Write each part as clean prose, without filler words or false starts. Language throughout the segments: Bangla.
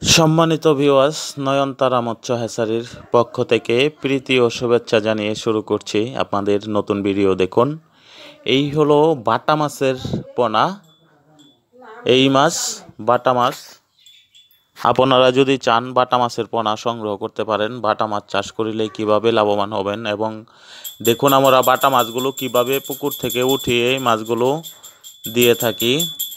সম্মানিত ভিউয়ার্স, নয়নতারা মৎস্য হ্যাচারির পক্ষ থেকে প্রীতি ও শুভেচ্ছা জানিয়ে শুরু করছি আপনাদের নতুন ভিডিও। দেখুন, এই হলো বাটা মাছের পোনা। এই মাছ বাটা মাছ। আপনারা যদি চান বাটা মাছের পোনা সংগ্রহ করতে পারেন। বাটা মাছ চাষ করিলে কিভাবে লাভবান হবেন, এবং দেখুন আমরা বাটা মাছগুলো কিভাবে পুকুর থেকে উঠিয়ে মাছগুলো দিয়ে থাকি।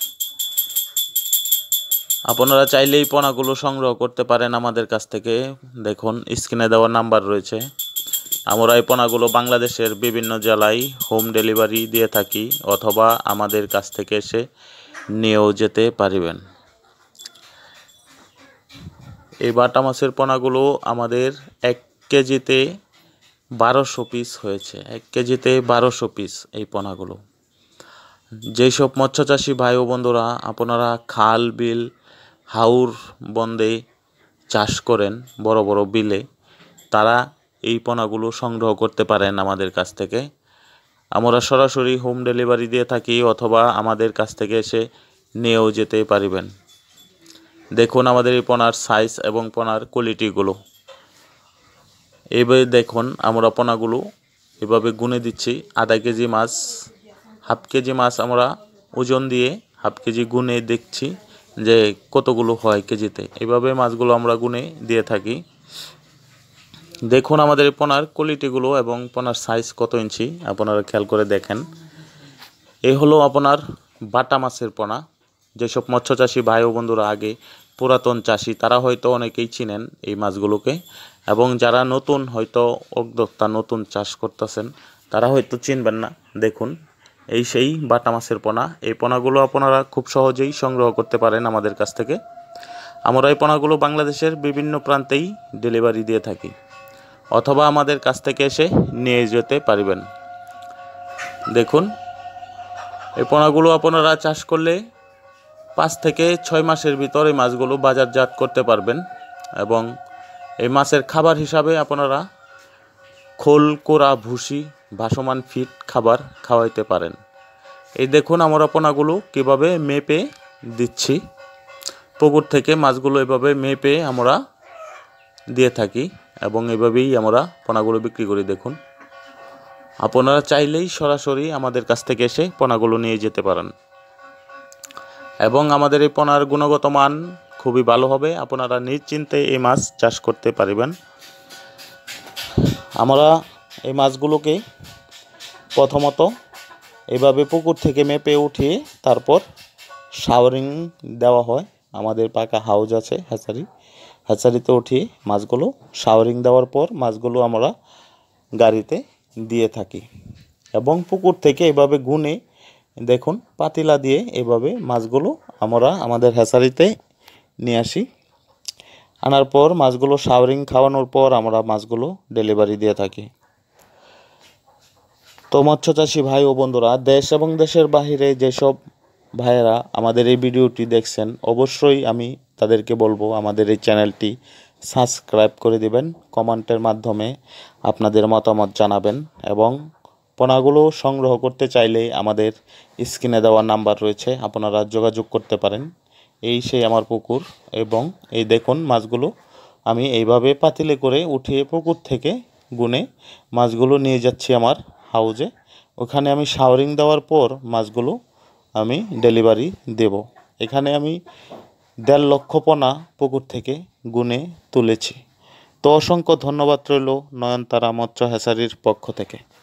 আপনারা চাইলেই পোনাগুলো সংগ্রহ করতে পারেন আমাদের কাছ থেকে। দেখুন, স্ক্রিনে দেওয়া নাম্বার রয়েছে। আমরা এই পোনাগুলো বাংলাদেশের বিভিন্ন জেলায় হোম ডেলিভারি দিয়ে থাকি, অথবা আমাদের কাছ থেকে এসে নিয়েও যেতে পারবেন। এই বাটা মাছের পোনাগুলো আমাদের 1 কেজিতে 1200 পিস হয়েছে। 1 কেজিতে 1200 পিস এই পোনাগুলো। যেসব মৎস্যচাষী ভাই ও বন্ধুরা আপনারা খাল বিল হাওর বন্দে চাষ করেন, বড় বড় বিলে, তারা এই পোনাগুলো সংগ্রহ করতে পারেন আমাদের কাছ থেকে। আমরা সরাসরি হোম ডেলিভারি দিয়ে থাকি, অথবা আমাদের কাছ থেকে এসে নিয়েও যেতে পারবেন। দেখুন আমাদের এই পোনার সাইজ এবং পোনার কোয়ালিটিগুলো। এইভাবে দেখুন আমরা পোনাগুলো এভাবে গুনে দিচ্ছি। আধা কেজি মাছ, হাফ কেজি মাছ আমরা ওজন দিয়ে হাফ কেজি গুনে দেখছি যে কতগুলো হয় কেজিতে। এভাবে মাছগুলো আমরা গুনে দিয়ে থাকি। দেখুন আমাদের এই পোনার কোয়ালিটিগুলো এবং পোনার সাইজ কত ইঞ্চি আপনারা খেয়াল করে দেখেন। এই হলো আপনার বাটা মাছের পোনা। যেসব মৎস্যচাষী ভাই ও বন্ধুরা আগে পুরাতন চাষি, তারা হয়তো অনেকেই চিনেন এই মাছগুলোকে, এবং যারা নতুন হয়তো উদ্যোক্তা নতুন চাষ করতেছেন তারা হয়তো চিনবেন না। দেখুন এই সেই বাটা মাছের পোনা। এই পোনাগুলো আপনারা খুব সহজেই সংগ্রহ করতে পারেন আমাদের কাছ থেকে। আমরা এই পোনাগুলো বাংলাদেশের বিভিন্ন প্রান্তেই ডেলিভারি দিয়ে থাকি, অথবা আমাদের কাছ থেকে এসে নিয়ে যেতে পারবেন। দেখুন এই পোনাগুলো আপনারা চাষ করলে 5 থেকে 6 মাসের ভিতর এই মাছগুলো বাজারজাত করতে পারবেন, এবং এই মাছের খাবার হিসাবে আপনারা খোল, কোরা, ভুসি, ভাসমান ফিড খাবার খাওয়াইতে পারেন। এই দেখুন আমরা পোনাগুলো কীভাবে মেপে দিচ্ছি। পুকুর থেকে মাছগুলো এভাবে মেপে আমরা দিয়ে থাকি, এবং এভাবেই আমরা পোনাগুলো বিক্রি করি। দেখুন আপনারা চাইলেই সরাসরি আমাদের কাছ থেকে এসে পোনাগুলো নিয়ে যেতে পারেন, এবং আমাদের এই পোনার গুণগত মান খুবই ভালো হবে। আপনারা নিশ্চিন্তে এই মাছ চাষ করতে পারবেন। আমরা এই মাছগুলোকে প্রথমত এভাবে পুকুর থেকে মেপে উঠিয়ে তারপর শাওয়ারিং দেওয়া হয়। আমাদের পাকা হাউজ আছে, হ্যাচারিতে উঠিয়ে মাছগুলো শাওয়ারিং দেওয়ার পর মাছগুলো আমরা গাড়িতে দিয়ে থাকি, এবং পুকুর থেকে এভাবে গুনে দেখুন পাতিলা দিয়ে এভাবে মাছগুলো আমরা আমাদের হ্যাচারিতে নিয়ে আসি। আনার পর মাছগুলো শাওয়ারিং খাওয়ানোর পর আমরা মাছগুলো ডেলিভারি দিয়ে থাকি। তো মৎস্যচাষী ভাই ও বন্ধুরা, দেশ এবং দেশের বাহিরে যেসব ভাইয়েরা আমাদের এই ভিডিওটি দেখছেন, অবশ্যই আমি তাদেরকে বলবো আমাদের এই চ্যানেলটি সাবস্ক্রাইব করে দিবেন। কমেন্টের মাধ্যমে আপনাদের মতামত জানাবেন, এবং পোনাগুলো সংগ্রহ করতে চাইলে আমাদের স্ক্রিনে দেওয়া নাম্বার রয়েছে, আপনারা যোগাযোগ করতে পারেন। এই সেই আমার পুকুর, এবং এই দেখুন মাছগুলো আমি এইভাবে পাতিলে করে উঠিয়ে পুকুর থেকে গুনে মাছগুলো নিয়ে যাচ্ছি আমার হাউজে। ওখানে আমি শাওয়ারিং দেওয়ার পর মাছগুলো আমি ডেলিভারি দেব। এখানে আমি 1.5 লক্ষ পোনা পুকুর থেকে গুনে তুলেছি। তো অসংখ্য ধন্যবাদ রইল নয়নতারা মৎস্য হ্যাচারির পক্ষ থেকে।